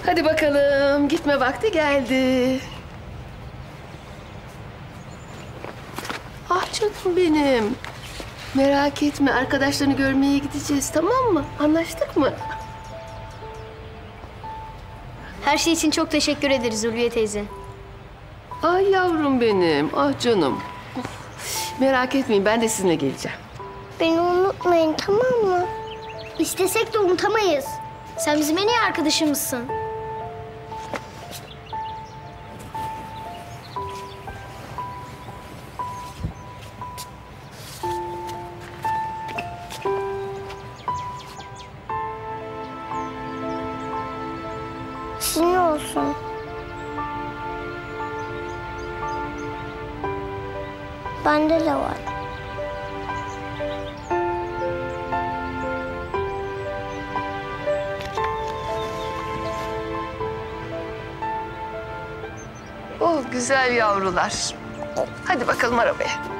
Hadi bakalım, gitme vakti geldi. Ah canım benim. Merak etme, arkadaşlarını görmeye gideceğiz, tamam mı? Anlaştık mı? Her şey için çok teşekkür ederiz Ulviye teyze. Ay yavrum benim, ah canım. Merak etmeyin, ben de sizinle geleceğim. Beni unutmayın, tamam mı? İstesek de unutamayız. Sen bizim en iyi arkadaşımızsın. Sizin olsun. Bende de var. Oh güzel yavrular. Hadi bakalım arabaya.